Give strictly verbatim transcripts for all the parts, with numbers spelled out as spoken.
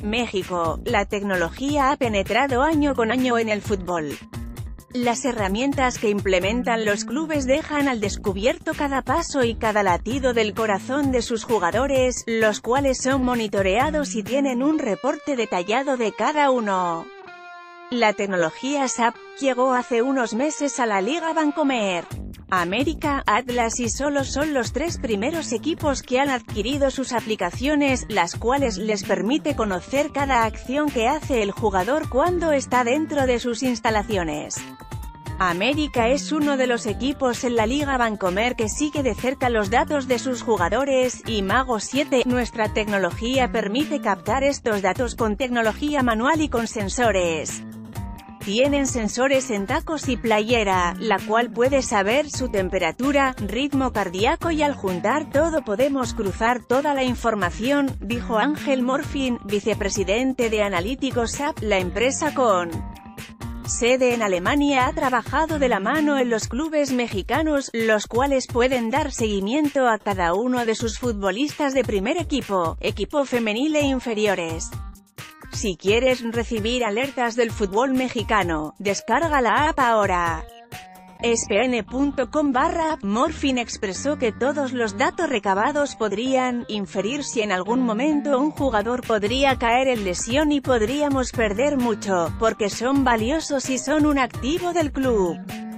México, la tecnología ha penetrado año con año en el fútbol. Las herramientas que implementan los clubes dejan al descubierto cada paso y cada latido del corazón de sus jugadores, los cuales son monitoreados y tienen un reporte detallado de cada uno. La tecnología S A P llegó hace unos meses a la Liga Bancomer. América, Atlas y Solo son los tres primeros equipos que han adquirido sus aplicaciones, las cuales les permite conocer cada acción que hace el jugador cuando está dentro de sus instalaciones. América es uno de los equipos en la Liga Bancomer que sigue de cerca los datos de sus jugadores, y Mago siete, nuestra tecnología permite captar estos datos con tecnología manual y con sensores. Tienen sensores en tacos y playera, la cual puede saber su temperatura, ritmo cardíaco y al juntar todo podemos cruzar toda la información, dijo Ángel Morfín, vicepresidente de Analíticos S A P. La empresa con sede en Alemania ha trabajado de la mano en los clubes mexicanos, los cuales pueden dar seguimiento a cada uno de sus futbolistas de primer equipo, equipo femenil e inferiores. Si quieres recibir alertas del fútbol mexicano, descarga la app ahora. E S P N punto com barra Morfín expresó que todos los datos recabados podrían inferir si en algún momento un jugador podría caer en lesión y podríamos perder mucho, porque son valiosos y son un activo del club.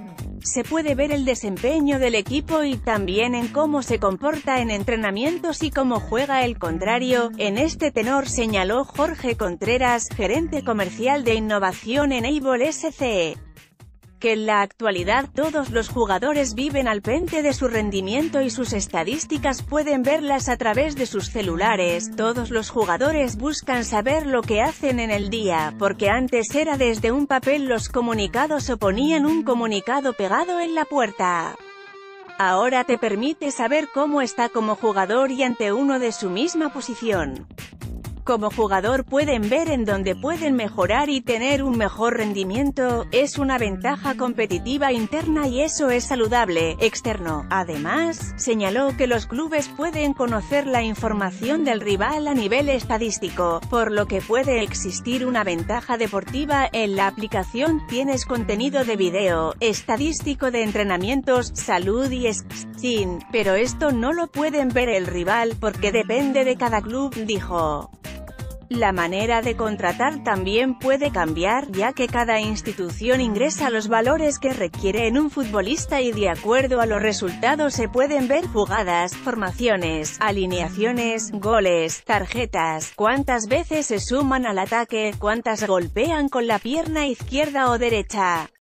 Se puede ver el desempeño del equipo y también en cómo se comporta en entrenamientos y cómo juega el contrario. En este tenor señaló Jorge Contreras, gerente comercial de innovación en Able S C, que en la actualidad todos los jugadores viven al pente de su rendimiento y sus estadísticas pueden verlas a través de sus celulares. Todos los jugadores buscan saber lo que hacen en el día, porque antes era desde un papel los comunicados o ponían un comunicado pegado en la puerta. Ahora te permite saber cómo está como jugador y ante uno de su misma posición. Como jugador pueden ver en dónde pueden mejorar y tener un mejor rendimiento, es una ventaja competitiva interna y eso es saludable, externo. Además, señaló que los clubes pueden conocer la información del rival a nivel estadístico, por lo que puede existir una ventaja deportiva. En la aplicación tienes contenido de video, estadístico de entrenamientos, salud y scouting, pero esto no lo pueden ver el rival, porque depende de cada club, dijo. La manera de contratar también puede cambiar, ya que cada institución ingresa los valores que requiere en un futbolista y de acuerdo a los resultados se pueden ver jugadas, formaciones, alineaciones, goles, tarjetas, cuántas veces se suman al ataque, cuántas golpean con la pierna izquierda o derecha.